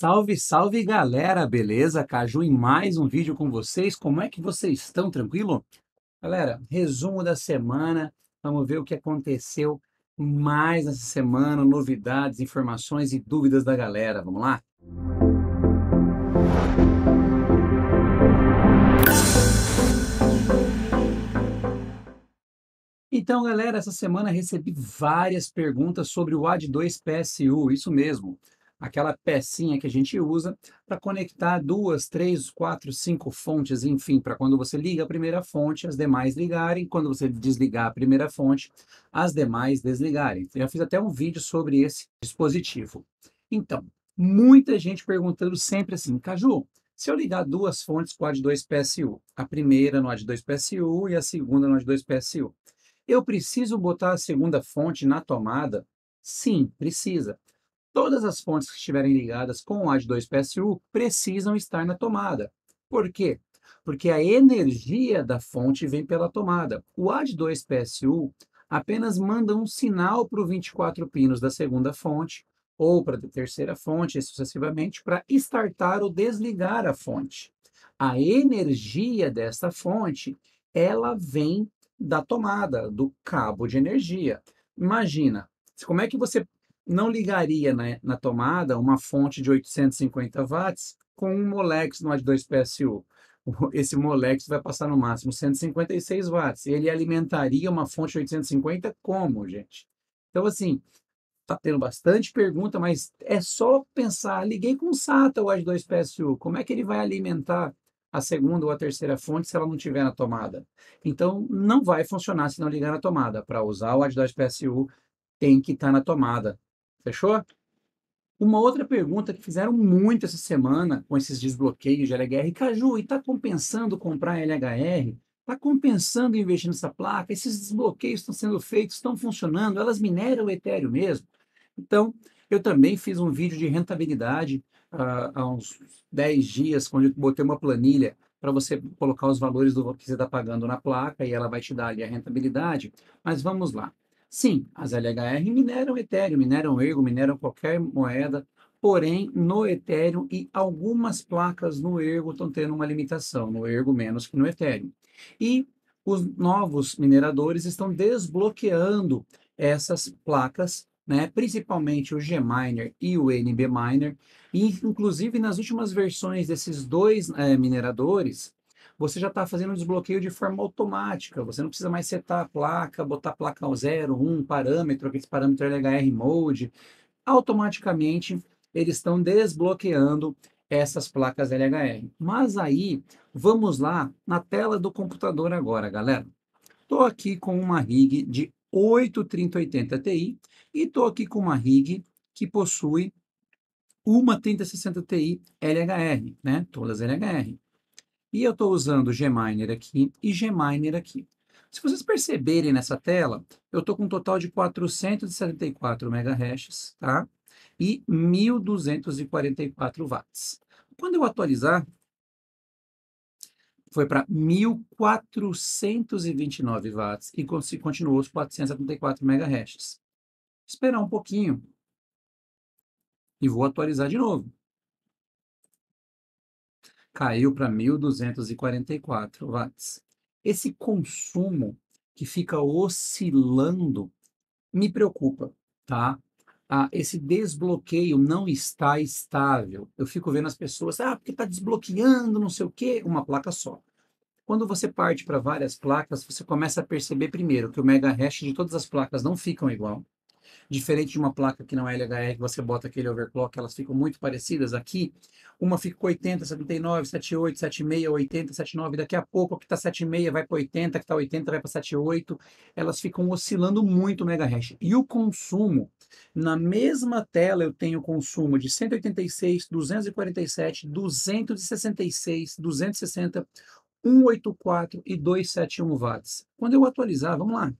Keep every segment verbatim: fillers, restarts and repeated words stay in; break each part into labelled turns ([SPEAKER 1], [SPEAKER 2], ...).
[SPEAKER 1] Salve, salve galera, beleza? Caju em mais um vídeo com vocês. Como é que vocês estão? Tranquilo? Galera, resumo da semana. Vamos ver o que aconteceu mais nessa semana, novidades, informações e dúvidas da galera. Vamos lá? Então, galera, essa semana recebi várias perguntas sobre o A D dois P S U, isso mesmo, aquela pecinha que a gente usa para conectar duas, três, quatro, cinco fontes, enfim, para quando você liga a primeira fonte, as demais ligarem, quando você desligar a primeira fonte, as demais desligarem. Eu já fiz até um vídeo sobre esse dispositivo. Então, muita gente perguntando sempre assim, Caju, se eu ligar duas fontes com o A D dois P S U, a primeira no A D dois P S U e a segunda no A D dois P S U, eu preciso botar a segunda fonte na tomada? Sim, precisa. Todas as fontes que estiverem ligadas com o A D dois P S U precisam estar na tomada. Por quê? Porque a energia da fonte vem pela tomada. O A D dois P S U apenas manda um sinal para o vinte e quatro pinos da segunda fonte ou para a terceira fonte, e sucessivamente, para startar ou desligar a fonte. A energia desta fonte, ela vem da tomada, do cabo de energia. Imagina, como é que você não ligaria na, na tomada uma fonte de oitocentos e cinquenta watts com um Molex no A D dois P S U? Esse Molex vai passar no máximo cento e cinquenta e seis watts. Ele alimentaria uma fonte de oitocentos e cinquenta como, gente? Então, assim, tá tendo bastante pergunta, mas é só pensar, liguei com o SATA o A D dois P S U, como é que ele vai alimentar a segunda ou a terceira fonte se ela não estiver na tomada? Então, não vai funcionar se não ligar na tomada. Para usar o A D dois P S U, tem que estar na tomada. Fechou? Uma outra pergunta que fizeram muito essa semana com esses desbloqueios de L H R, Caju, e está compensando comprar L H R? Está compensando investir nessa placa? Esses desbloqueios estão sendo feitos, estão funcionando, elas mineram o Ethereum mesmo? Então, eu também fiz um vídeo de rentabilidade uh, há uns dez dias, onde eu botei uma planilha para você colocar os valores do que você está pagando na placa e ela vai te dar ali a rentabilidade. Mas vamos lá. Sim, as L H R mineram Ethereum, mineram Ergo, mineram qualquer moeda, porém no Ethereum e algumas placas no Ergo estão tendo uma limitação, no Ergo menos que no Ethereum. E os novos mineradores estão desbloqueando essas placas, né, principalmente o Gminer e o N B Miner, e inclusive nas últimas versões desses dois é, mineradores, você já está fazendo o desbloqueio de forma automática, você não precisa mais setar a placa, botar a placa ao zero, um parâmetro, aqueles parâmetros L H R Mode, automaticamente eles estão desbloqueando essas placas L H R. Mas aí, vamos lá na tela do computador agora, galera. Estou aqui com uma rig de oito trinta oitenta Ti e estou aqui com uma rig que possui uma trinta sessenta Ti L H R, né? Todas L H R. E eu estou usando Gminer aqui e Gminer aqui. Se vocês perceberem nessa tela, eu estou com um total de quatrocentos e setenta e quatro megahashes, tá? E mil duzentos e quarenta e quatro watts. Quando eu atualizar, foi para mil quatrocentos e vinte e nove watts e continuou os quatrocentos e setenta e quatro megahashes. Esperar um pouquinho e vou atualizar de novo. Caiu para mil duzentos e quarenta e quatro watts. Esse consumo que fica oscilando me preocupa, tá? Ah, esse desbloqueio não está estável. Eu fico vendo as pessoas, ah, porque está desbloqueando, não sei o quê, uma placa só. Quando você parte para várias placas, você começa a perceber primeiro que o mega hash de todas as placas não ficam igual. Diferente de uma placa que não é L H R, que você bota aquele overclock, elas ficam muito parecidas aqui. Uma fica com oitenta, setenta e nove, setenta e oito, setenta e seis, oitenta, setenta e nove. Daqui a pouco, a que está setenta e seis vai para oitenta, a que está oitenta vai para setenta e oito. Elas ficam oscilando muito o mega hash. E o consumo, na mesma tela eu tenho consumo de cento e oitenta e seis, duzentos e quarenta e sete, duzentos e sessenta e seis, duzentos e sessenta, cento e oitenta e quatro e duzentos e setenta e um watts. Quando eu atualizar, vamos lá.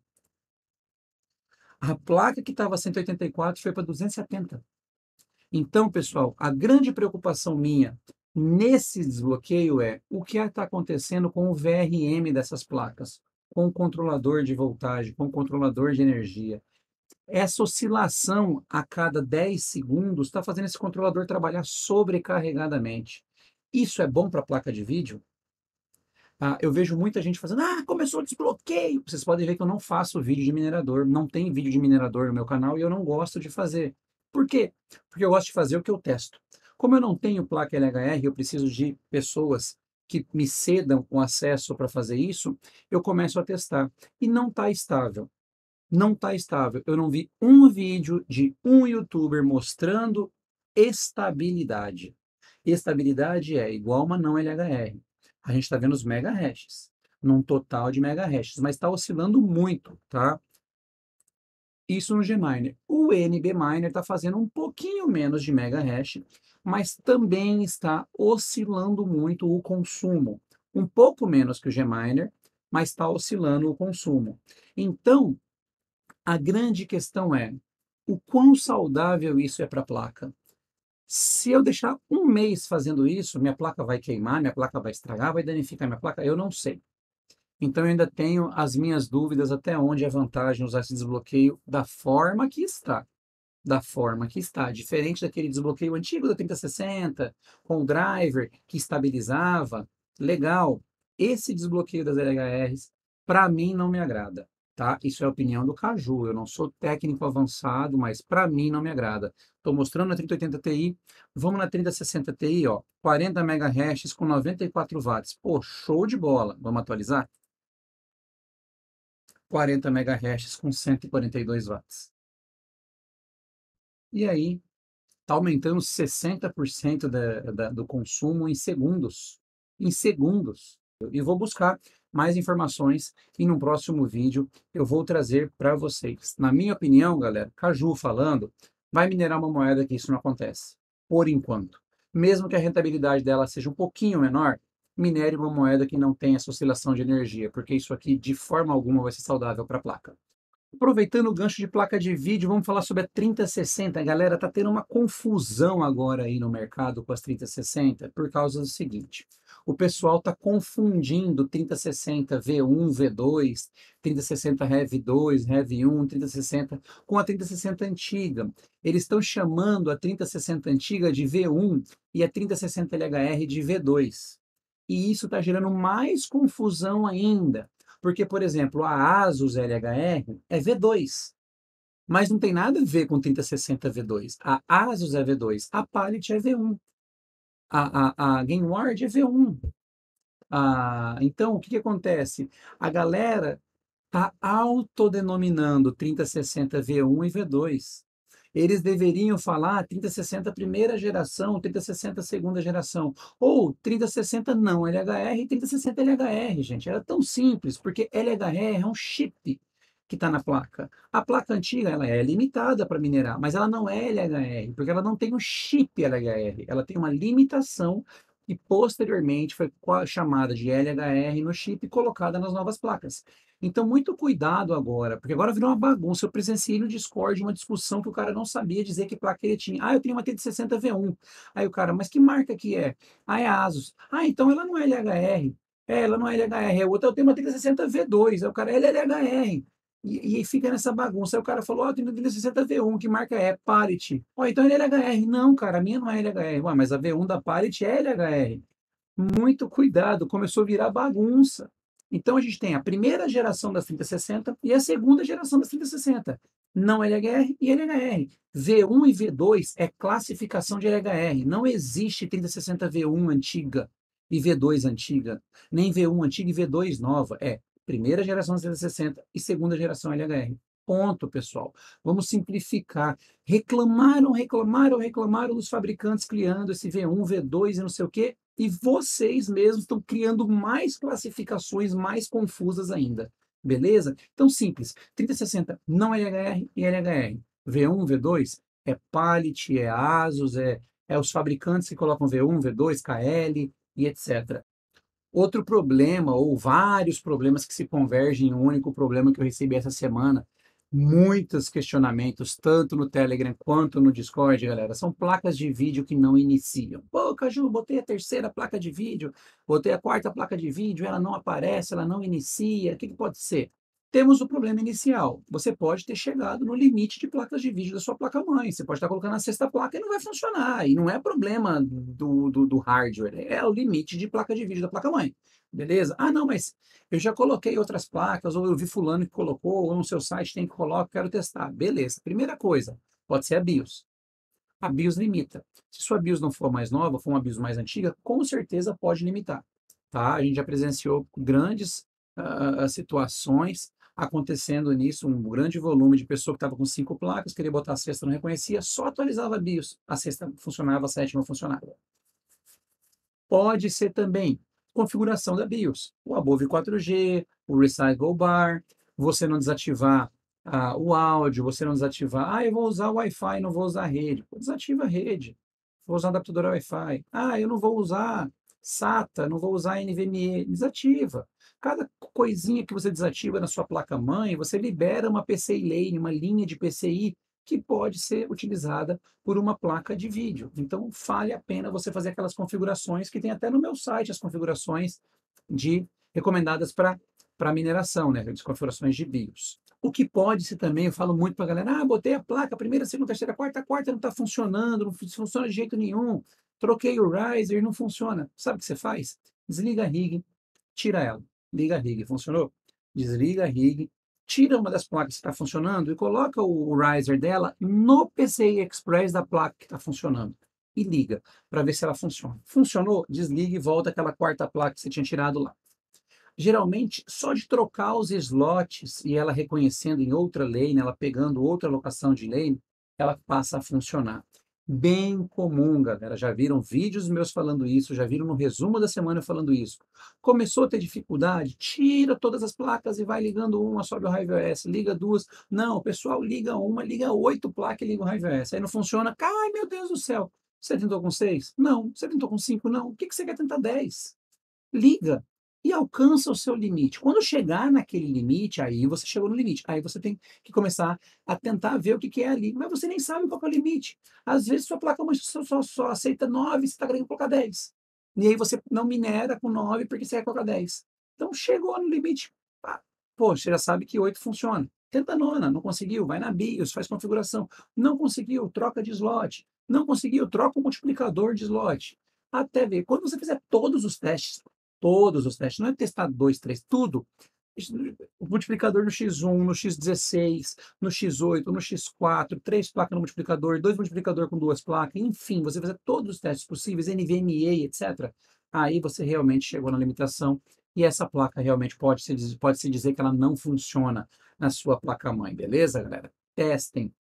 [SPEAKER 1] A placa que estava cento e oitenta e quatro foi para duzentos e setenta. Então, pessoal, a grande preocupação minha nesse desbloqueio é o que está acontecendo com o V R M dessas placas, com o controlador de voltagem, com o controlador de energia. Essa oscilação a cada dez segundos está fazendo esse controlador trabalhar sobrecarregadamente. Isso é bom para a placa de vídeo? Ah, eu vejo muita gente fazendo, ah, começou o desbloqueio. Vocês podem ver que eu não faço vídeo de minerador, não tem vídeo de minerador no meu canal e eu não gosto de fazer. Por quê? Porque eu gosto de fazer o que eu testo. Como eu não tenho placa L H R, eu preciso de pessoas que me cedam o acesso para fazer isso, eu começo a testar. E não está estável. Não está estável. Eu não vi um vídeo de um youtuber mostrando estabilidade. Estabilidade é igual a uma não L H R. A gente está vendo os megahashes, num total de megahashes, mas está oscilando muito, tá? Isso no Gminer. O N B Miner está fazendo um pouquinho menos de megahash, mas também está oscilando muito o consumo. Um pouco menos que o Gminer, mas está oscilando o consumo. Então, a grande questão é o quão saudável isso é para a placa. Se eu deixar um mês fazendo isso, minha placa vai queimar, minha placa vai estragar, vai danificar minha placa? Eu não sei. Então, eu ainda tenho as minhas dúvidas até onde é vantagem usar esse desbloqueio da forma que está. Da forma que está. Diferente daquele desbloqueio antigo da trinta sessenta, com o driver que estabilizava. Legal. Esse desbloqueio das L H Rs, para mim, não me agrada. Tá? Isso é a opinião do Caju. Eu não sou técnico avançado, mas para mim não me agrada. Estou mostrando na trinta oitenta Ti. Vamos na trinta sessenta Ti, ó, quarenta megahashes com noventa e quatro watts. Pô, show de bola. Vamos atualizar? quarenta megahashes com cento e quarenta e dois watts. E aí, está aumentando sessenta por cento da, da, do consumo em segundos. Em segundos. E vou buscar mais informações e no próximo vídeo eu vou trazer para vocês. Na minha opinião, galera, Caju falando, vai minerar uma moeda que isso não acontece. Por enquanto. Mesmo que a rentabilidade dela seja um pouquinho menor, minere uma moeda que não tem essa oscilação de energia, porque isso aqui de forma alguma vai ser saudável para a placa. Aproveitando o gancho de placa de vídeo, vamos falar sobre a trinta sessenta. Galera, tá tendo uma confusão agora aí no mercado com as trinta sessenta por causa do seguinte. O pessoal tá confundindo trinta sessenta V um, V dois, trinta sessenta Rev dois, Rev um, trinta sessenta com a trinta sessenta antiga. Eles estão chamando a trinta sessenta antiga de V um e a trinta sessenta L H R de V dois. E isso está gerando mais confusão ainda. Porque, por exemplo, a Asus L H R é V dois, mas não tem nada a ver com trinta sessenta V dois. A Asus é V dois, a Palit é V um, a, a, a Gameward é V um. Ah, então, o que, que acontece? A galera está autodenominando trinta sessenta V um e V dois. Eles deveriam falar trinta sessenta primeira geração, trinta sessenta segunda geração, ou trinta sessenta não L H R e trinta sessenta L H R, gente. Era tão simples, porque L H R é um chip que está na placa. A placa antiga ela é limitada para minerar, mas ela não é L H R, porque ela não tem um chip L H R, ela tem uma limitação que posteriormente foi chamada de L H R no chip e colocada nas novas placas. Então, muito cuidado agora, porque agora virou uma bagunça. Eu presenciei no Discord uma discussão que o cara não sabia dizer que placa ele tinha. Ah, eu tenho uma T sessenta V um. Aí o cara, mas que marca que é? Ah, é a Asus. Ah, então ela não é L H R. É, ela não é L H R. É outra, eu tenho uma T sessenta V dois. Aí o cara, ela é L H R. E, e fica nessa bagunça. Aí o cara falou, ó, oh, eu tenho uma T sessenta V um, que marca é? Parit. Ó, oh, então ele é L H R. Não, cara, a minha não é L H R. Ué, mas a V um da Parit é L H R. Muito cuidado, começou a virar bagunça. Então a gente tem a primeira geração das trinta sessenta e a segunda geração das trinta sessenta. Não L H R e L H R. V um e V dois é classificação de L H R. Não existe trinta sessenta V um antiga e V dois antiga, nem V um antiga e V dois nova. É primeira geração das trinta sessenta e segunda geração L H R. Ponto, pessoal. Vamos simplificar. Reclamaram, reclamaram, reclamaram dos fabricantes criando esse V um, V dois e não sei o quê, e vocês mesmos estão criando mais classificações mais confusas ainda. Beleza? Então, simples. trinta sessenta não L H R e L H R. V um, V dois é Palit, é Asus, é, é os fabricantes que colocam V um, V dois, K L e etcétera. Outro problema, ou vários problemas que se convergem em um único problema que eu recebi essa semana, muitos questionamentos, tanto no Telegram quanto no Discord, galera, são placas de vídeo que não iniciam. Pô, Caju, botei a terceira placa de vídeo, botei a quarta placa de vídeo, ela não aparece, ela não inicia, o que, que pode ser? Temos o problema inicial. Você pode ter chegado no limite de placas de vídeo da sua placa-mãe. Você pode estar colocando a sexta placa e não vai funcionar. E não é problema do, do, do hardware, é o limite de placa de vídeo da placa-mãe. Beleza? Ah, não, mas eu já coloquei outras placas, ou eu vi fulano que colocou, ou no seu site tem que colocar, quero testar. Beleza. Primeira coisa, pode ser a BIOS. A BIOS limita. Se sua BIOS não for mais nova, for uma BIOS mais antiga, com certeza pode limitar. Tá? A gente já presenciou grandes uh, situações acontecendo nisso, um grande volume de pessoa que estava com cinco placas, queria botar a sexta, não reconhecia, só atualizava a BIOS. A sexta funcionava, a sétima funcionava. Pode ser também configuração da BIOS. O Above quatro G, o Resize Go Bar, você não desativar ah, o áudio, você não desativar, ah, eu vou usar o Wi-Fi, não vou usar a rede. Pô, desativa a rede. Vou usar adaptador Wi-Fi. Ah, eu não vou usar SATA, não vou usar N V M e. Desativa. Cada coisinha que você desativa na sua placa-mãe, você libera uma P C I Lane, uma linha de P C I que pode ser utilizada por uma placa de vídeo. Então, vale a pena você fazer aquelas configurações que tem até no meu site, as configurações de recomendadas para para mineração, né? As configurações de BIOS. O que pode ser também, eu falo muito para a galera, ah, botei a placa, primeira, segunda, terceira, quarta, a quarta não está funcionando, não funciona de jeito nenhum, troquei o riser, não funciona. Sabe o que você faz? Desliga a rig, tira ela, liga a rig, funcionou? Desliga a rig, tira uma das placas que está funcionando e coloca o riser dela no P C I Express da placa que está funcionando e liga para ver se ela funciona. Funcionou? Desliga e volta aquela quarta placa que você tinha tirado lá. Geralmente, só de trocar os slots e ela reconhecendo em outra lane, ela pegando outra locação de lane, ela passa a funcionar. Bem comum, galera. Já viram vídeos meus falando isso, já viram no resumo da semana falando isso. Começou a ter dificuldade? Tira todas as placas e vai ligando uma, sobe o RiveOS, liga duas. Não, o pessoal liga uma, liga oito placas e liga o RiveOS. Aí não funciona. Ai, meu Deus do céu. Você tentou com seis? Não. Você tentou com cinco? Não. O que que você quer tentar dez? Liga e alcança o seu limite. Quando chegar naquele limite, aí você chegou no limite. Aí você tem que começar a tentar ver o que, que é ali. Mas você nem sabe qual é o limite. Às vezes sua placa só, só, só aceita nove, você está querendo colocar dez. E aí você não minera com nove porque você quer colocar dez. Então chegou no limite. Ah, pô, você já sabe que oito funciona. Tenta a nona, não conseguiu, vai na BIOS, faz configuração. Não conseguiu, troca de slot. Não conseguiu, troca o multiplicador de slot. Até ver. Quando você fizer todos os testes, todos os testes, não é testar dois, três, tudo. O multiplicador no X um, no X dezesseis, no X oito, no X quatro, três placas no multiplicador, dois multiplicador com duas placas, enfim, você fazer todos os testes possíveis, N V M e, etcétera. Aí você realmente chegou na limitação e essa placa realmente pode se, pode se dizer que ela não funciona na sua placa-mãe, beleza, galera? Testem,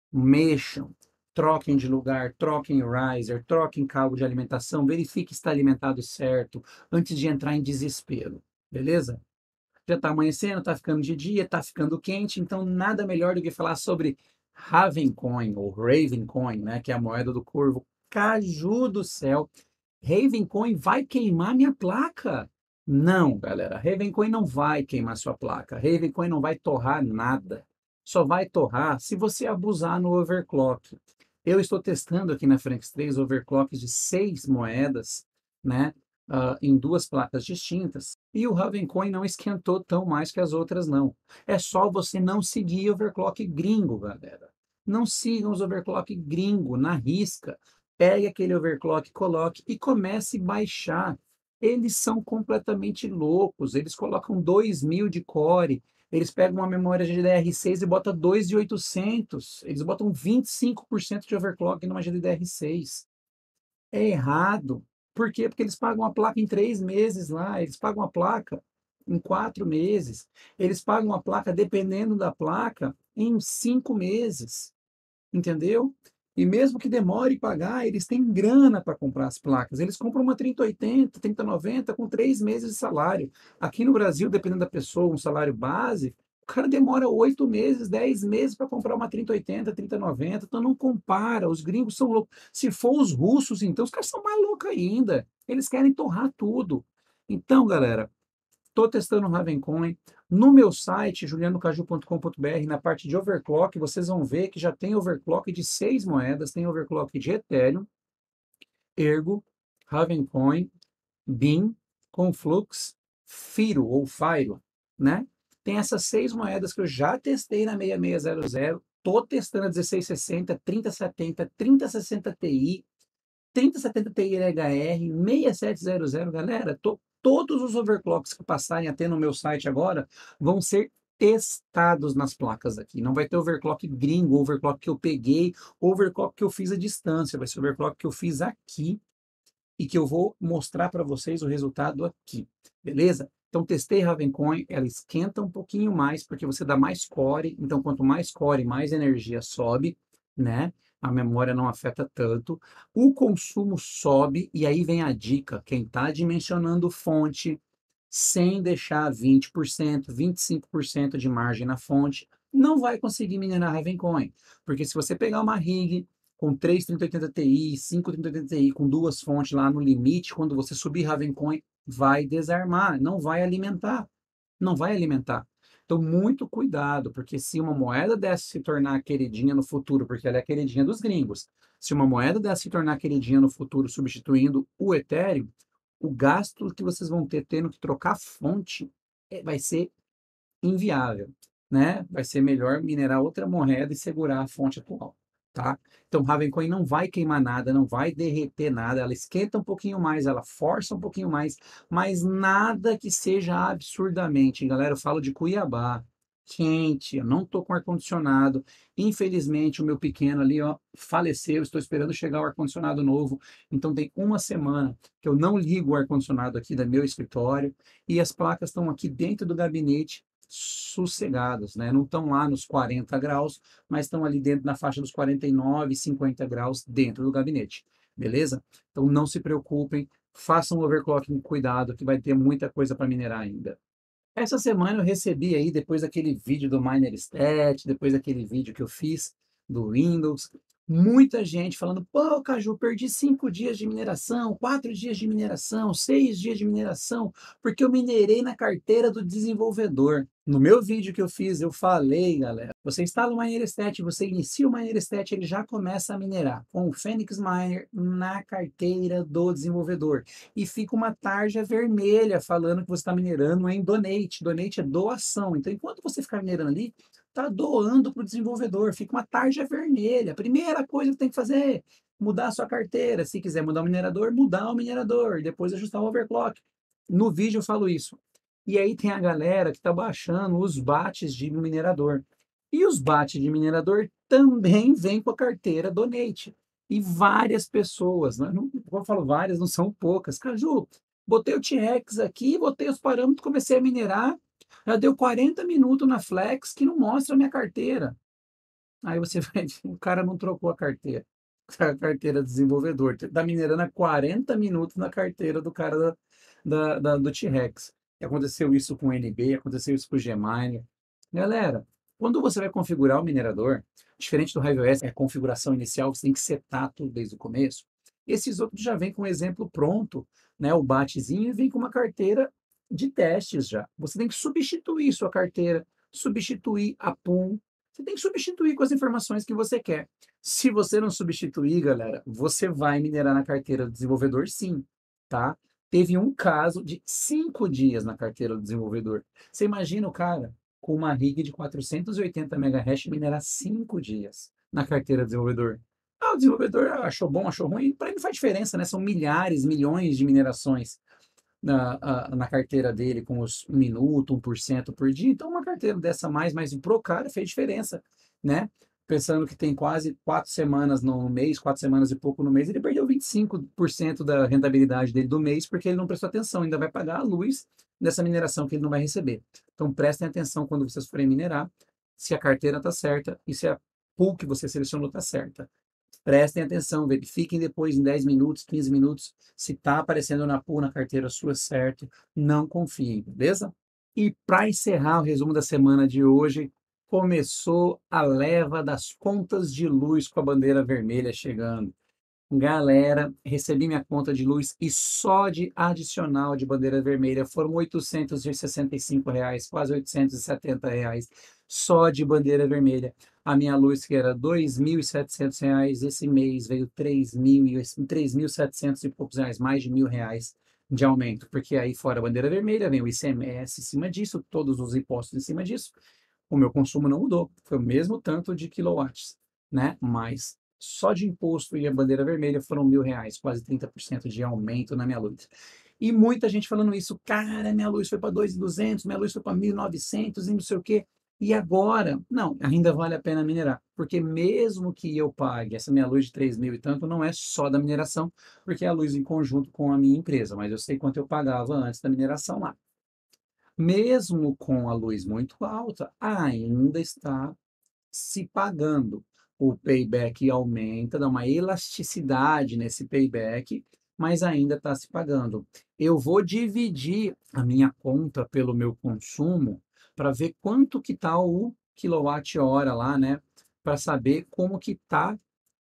[SPEAKER 1] mexam, troquem de lugar, troquem o riser, troquem cabo de alimentação, verifique se está alimentado certo, antes de entrar em desespero, beleza? Já está amanhecendo, está ficando de dia, está ficando quente, então nada melhor do que falar sobre Ravencoin, ou Ravencoin, né, que é a moeda do corvo. Caju do céu, Ravencoin vai queimar minha placa? Não, galera, Ravencoin não vai queimar sua placa, Ravencoin não vai torrar nada. Só vai torrar se você abusar no overclock. Eu estou testando aqui na Franx três overclocks de seis moedas, né, uh, em duas placas distintas, e o Ravencoin não esquentou tão mais que as outras, não. É só você não seguir overclock gringo, galera. Não sigam os overclock gringo na risca. Pegue aquele overclock, coloque e comece a baixar. Eles são completamente loucos. Eles colocam dois mil de core, eles pegam uma memória G D D R seis e botam dois mil e oitocentos. Eles botam vinte e cinco por cento de overclock numa G D D R seis. É errado. Por quê? Porque eles pagam a placa em três meses lá, eles pagam a placa em quatro meses, eles pagam a placa, dependendo da placa, em cinco meses. Entendeu? E mesmo que demore pagar, eles têm grana para comprar as placas. Eles compram uma trinta oitenta, trinta noventa com três meses de salário. Aqui no Brasil, dependendo da pessoa, um salário base, o cara demora oito meses, dez meses para comprar uma trinta oitenta, trinta noventa. Então não compara. Os gringos são loucos. Se for os russos, então, os caras são mais loucos ainda. Eles querem torrar tudo. Então, galera, estou testando o Ravencoin. No meu site, juliano caju ponto com ponto br, na parte de overclock, vocês vão ver que já tem overclock de seis moedas, tem overclock de Ethereum, Ergo, Ravencoin, B I M, Conflux, Firo ou Firo, né? Tem essas seis moedas que eu já testei na seis seis zero zero, tô testando a dezesseis sessenta, trinta setenta, trinta sessenta Ti, trinta setenta Ti H R, seis sete zero zero, galera, tô, todos os overclocks que passarem a ter no meu site agora vão ser testados nas placas aqui. Não vai ter overclock gringo, overclock que eu peguei, overclock que eu fiz à distância, vai ser overclock que eu fiz aqui e que eu vou mostrar para vocês o resultado aqui, beleza? Então, testei Ravencoin, ela esquenta um pouquinho mais, porque você dá mais core, então quanto mais core, mais energia sobe, né? A memória não afeta tanto. O consumo sobe, e aí vem a dica, quem está dimensionando fonte, sem deixar vinte por cento, vinte e cinco por cento de margem na fonte, não vai conseguir minerar Ravencoin, porque se você pegar uma rig com três trinta oitenta Ti, cinco trinta oitenta Ti, com duas fontes lá no limite, quando você subir Ravencoin, vai desarmar, não vai alimentar, não vai alimentar. Então, muito cuidado, porque se uma moeda dessa se tornar queridinha no futuro, porque ela é queridinha dos gringos, se uma moeda dessa se tornar queridinha no futuro, substituindo o Ethereum, o gasto que vocês vão ter tendo que trocar fonte é, vai ser inviável, né? Vai ser melhor minerar outra moeda e segurar a fonte atual, tá? Então, Ravencoin não vai queimar nada, não vai derreter nada, ela esquenta um pouquinho mais, ela força um pouquinho mais, mas nada que seja absurdamente, galera, eu falo de Cuiabá, quente, eu não tô com ar-condicionado, infelizmente o meu pequeno ali, ó, faleceu, estou esperando chegar o ar-condicionado novo, então tem uma semana que eu não ligo o ar-condicionado aqui do meu escritório, e as placas estão aqui dentro do gabinete, sossegados, né? Não estão lá nos quarenta graus, mas estão ali dentro na faixa dos quarenta e nove, cinquenta graus dentro do gabinete, beleza? Então não se preocupem, façam o overclocking com cuidado, que vai ter muita coisa para minerar ainda. Essa semana eu recebi aí, depois daquele vídeo do MinerStat, depois daquele vídeo que eu fiz do Windows, muita gente falando, pô, Caju, perdi cinco dias de mineração, quatro dias de mineração, seis dias de mineração, porque eu minerei na carteira do desenvolvedor. No meu vídeo que eu fiz, eu falei, galera, você instala o MinerStat, você inicia o MinerStat, ele já começa a minerar com o Phoenix Miner na carteira do desenvolvedor. E fica uma tarja vermelha falando que você está minerando em Donate. Donate é doação. Então, enquanto você ficar minerando ali, está doando para o desenvolvedor. Fica uma tarja vermelha. A primeira coisa que tem que fazer é mudar a sua carteira. Se quiser mudar o minerador, mudar o minerador. Depois ajustar o overclock. No vídeo eu falo isso. E aí tem a galera que está baixando os bates de minerador. E os bates de minerador também vêm com a carteira Donate. E várias pessoas, né? Não, como eu falo várias, não são poucas. Caju, botei o T-Rex aqui, botei os parâmetros, comecei a minerar, já deu quarenta minutos na Flex que não mostra a minha carteira. Aí você vai, o cara não trocou a carteira, a carteira do desenvolvedor, está minerando há quarenta minutos na carteira do cara da, da, da- do T-Rex. Aconteceu isso com o N B, aconteceu isso com o Gminer. Galera, quando você vai configurar o minerador, diferente do HiveOS, é a configuração inicial, você tem que setar tudo desde o começo. Esses outros já vêm com um exemplo pronto, né? O batezinho vem com uma carteira de testes já. Você tem que substituir sua carteira, substituir a PUM, você tem que substituir com as informações que você quer. Se você não substituir, galera, você vai minerar na carteira do desenvolvedor, sim, tá? Teve um caso de cinco dias na carteira do desenvolvedor. Você imagina o cara com uma rig de quatrocentos e oitenta megahash minerar cinco dias na carteira do desenvolvedor. Ah, o desenvolvedor achou bom, achou ruim, para ele não faz diferença, né? São milhares, milhões de minerações na, a- na carteira dele com os um minuto, um por cento por dia. Então, uma carteira dessa mais, mais pro cara fez diferença, né? Pensando que tem quase quatro semanas no mês, quatro semanas e pouco no mês, ele perdeu vinte e cinco por cento da rentabilidade dele do mês porque ele não prestou atenção, ainda vai pagar a luz dessa mineração que ele não vai receber. Então, prestem atenção quando vocês forem minerar, se a carteira está certa e se a pool que você selecionou está certa. Prestem atenção, verifiquem depois em dez minutos, quinze minutos, se está aparecendo na pool, na carteira sua certo. Não confiem, beleza? E para encerrar o resumo da semana de hoje, começou a leva das contas de luz com a bandeira vermelha chegando. Galera, recebi minha conta de luz e só de adicional de bandeira vermelha foram oitocentos e sessenta e cinco reais, quase oitocentos e setenta reais, só de bandeira vermelha. A minha luz, que era dois mil e setecentos reais, esse mês veio três mil e três mil e setecentos e poucos reais, mais de mil reais de aumento, porque aí fora a bandeira vermelha, vem o I C M S em cima disso, todos os impostos em cima disso, o meu consumo não mudou, foi o mesmo tanto de quilowatts, né? Mas só de imposto e a bandeira vermelha foram mil reais, quase trinta por cento de aumento na minha luz. E muita gente falando isso, cara, minha luz foi para dois mil e duzentos, minha luz foi para mil e novecentos e não sei o quê. E agora, não, ainda vale a pena minerar, porque mesmo que eu pague essa minha luz de três mil e tanto, não é só da mineração, porque é a luz em conjunto com a minha empresa, mas eu sei quanto eu pagava antes da mineração lá. Mesmo com a luz muito alta, ainda está se pagando. O payback aumenta, dá uma elasticidade nesse payback, mas ainda está se pagando. Eu vou dividir a minha conta pelo meu consumo para ver quanto que está o quilowatt-hora lá, né? Para saber como que está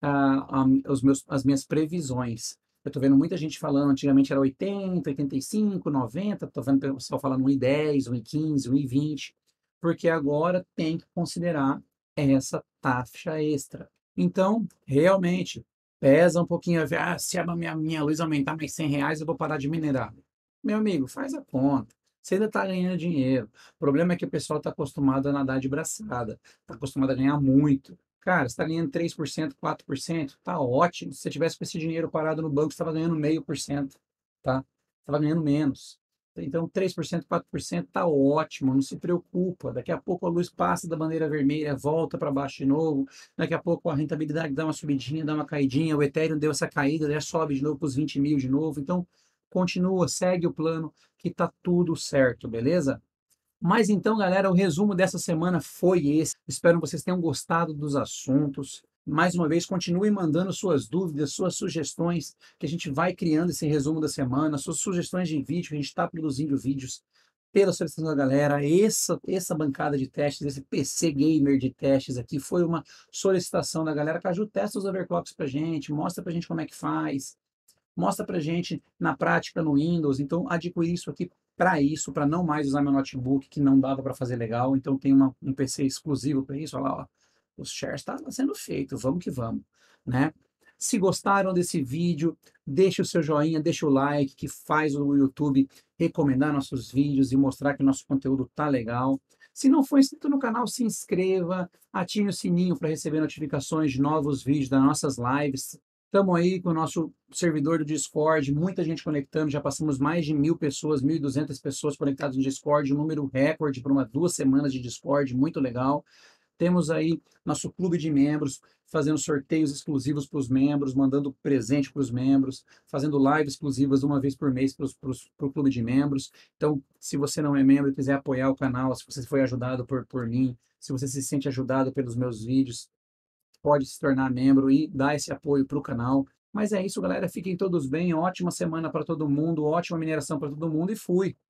[SPEAKER 1] ah, a- os meus, as minhas previsões. Eu estou vendo muita gente falando, antigamente era oitenta, oitenta e cinco, noventa, estou vendo o pessoal falando um e dez, um e quinze, um e vinte, porque agora tem que considerar essa taxa extra. Então, realmente, pesa um pouquinho a ver, ah, se a minha, minha luz aumentar mais cem reais, eu vou parar de minerar. Meu amigo, faz a conta. Você ainda está ganhando dinheiro. O problema é que o pessoal está acostumado a nadar de braçada, está acostumado a ganhar muito. Cara, você está ganhando três por cento, quatro por cento, tá ótimo. Se você tivesse com esse dinheiro parado no banco, você estava ganhando meio por cento, tá? Estava ganhando menos. Então, três por cento, quatro por cento está ótimo, não se preocupa. Daqui a pouco a luz passa da bandeira vermelha, volta para baixo de novo. Daqui a pouco a rentabilidade dá uma subidinha, dá uma caidinha. O Ethereum deu essa caída, já sobe de novo para os vinte mil de novo. Então, continua, segue o plano, que está tudo certo, beleza? Mas então, galera, o resumo dessa semana foi esse. Espero que vocês tenham gostado dos assuntos. Mais uma vez, continue mandando suas dúvidas, suas sugestões, que a gente vai criando esse resumo da semana, suas sugestões de vídeo, que a gente está produzindo vídeos pela solicitação da galera. Essa, essa bancada de testes, esse P C Gamer de testes aqui, foi uma solicitação da galera. Caju, testa os overclocks pra gente, mostra pra gente como é que faz. Mostra para gente na prática no Windows. Então, adquiri isso aqui para isso, para não mais usar meu notebook, que não dava para fazer legal. Então, tem uma, um P C exclusivo para isso. Olha lá, ó, os shares está sendo feito, vamos que vamos, né? Se gostaram desse vídeo, deixe o seu joinha, deixe o like, que faz o YouTube recomendar nossos vídeos e mostrar que o nosso conteúdo tá legal. Se não for inscrito no canal, se inscreva, ative o sininho para receber notificações de novos vídeos das nossas lives. Estamos aí com o nosso servidor do Discord, muita gente conectando, já passamos mais de mil pessoas, mil e duzentas pessoas conectadas no Discord, um número recorde para uma duas semanas de Discord, muito legal. Temos aí nosso clube de membros, fazendo sorteios exclusivos para os membros, mandando presente para os membros, fazendo lives exclusivas uma vez por mês para o clube de membros. Então, se você não é membro e quiser apoiar o canal, se você foi ajudado por, por mim, se você se sente ajudado pelos meus vídeos, pode se tornar membro e dar esse apoio para o canal. Mas é isso, galera. Fiquem todos bem. Ótima semana para todo mundo, ótima mineração para todo mundo e fui.